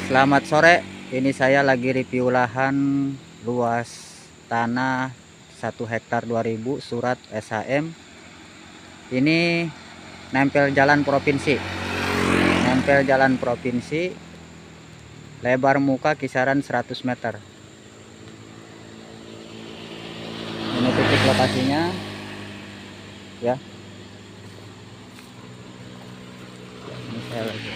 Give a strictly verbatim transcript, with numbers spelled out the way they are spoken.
Selamat sore, ini saya lagi review lahan luas tanah satu hektar dua ribu surat S H M. Ini nempel jalan provinsi, nempel jalan provinsi, lebar muka kisaran seratus meter. Ini titik lokasinya, ya. Ini saya lagi.